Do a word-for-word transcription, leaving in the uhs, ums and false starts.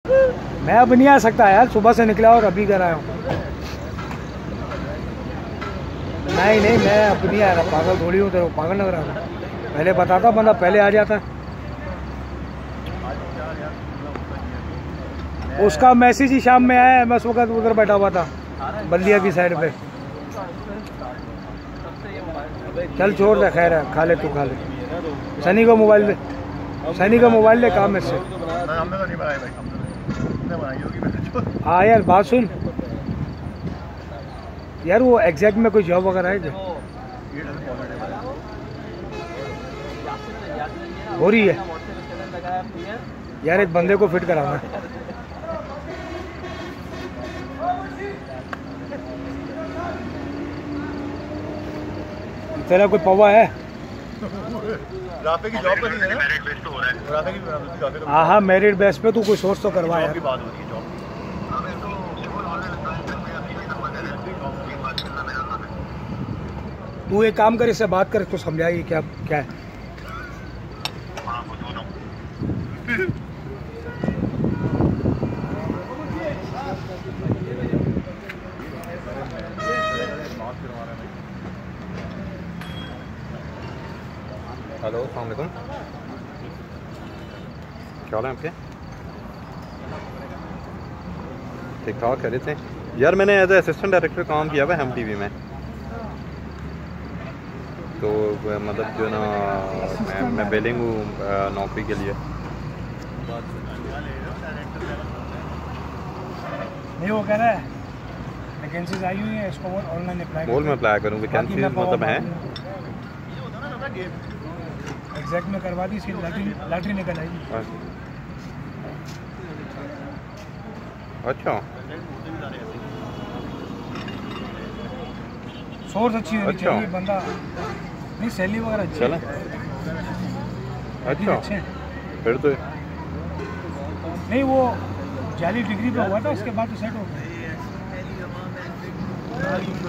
मैं अब नहीं आ सकता यार, सुबह से निकला और अभी घर आया हूँ। नहीं नहीं, मैं अब नहीं आ रहा, पागल थोड़ी हूँ, तेरे को पागल लग रहा है? पहले बताता बंदा, पहले आ जाता। उसका मैसेज ही शाम में आया, मैं उस वक्त उधर बैठा हुआ था बल्दिया की साइड पे। चल छोड़ दे, खैर है, खा ले तू, खा ले। सनी को मोबाइल दे, सनी का मोबाइल ले, काम है इससे। हाँ यार बात सुन यार, वो एग्जैक्ट में कोई जॉब वगैरह है क्या? हो रही है यार, एक बंदे को फिट कराना है। तेरा कोई पवा है? राफे की जॉब पर नहीं है ना? मेरिट बेस पे हो रहा है। राफे की राफे का हाँ हाँ, मेरिट बेस पे तू कोई सोच तो करवा यार। की बात हो रही है जॉब। तू एक काम कर, इससे बात कर, तो समझाइए क्या क्या है। हेलो, अस्सलाम वालेकुम। क्या हाल है आपके? ठीक ठाक, कह रहे थे यार, मैंने एज ए असिस्टेंट डायरेक्टर काम किया हुआ है हम टीवी में। तो मतलब जो ना मैं मैं बिलिंग हूँ नौकरी के लिए। नहीं वो कह रहा है वैकेंसीज आई हुई है, इसको ऑनलाइन अप्लाई बोल मैं अप्लाई करूँ, वैकेंसीज मतलब हैं एग्जैक्ट में करवा दी, इसकी लैटरी लैटरी निकल आएगी। अच्छा सोर्स अच्छी होनी अच्छा। चाहिए, बंदा नहीं, सैलरी वगैरह अच्छी चला। है। अच्छा अच्छे हैं। फिर तो नहीं वो जाली डिग्री पे हुआ था, उसके बाद तो सेट हो गया।